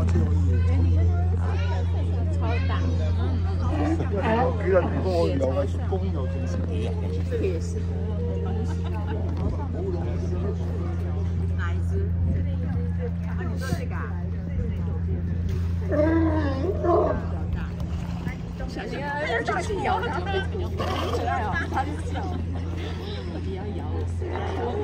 超大。 居然跟我聊的是公牛真是不一样。 这个也是。哪一只？啊，你说这个啊？小心啊！它去咬，然后可爱哦，它就叫。不要咬我！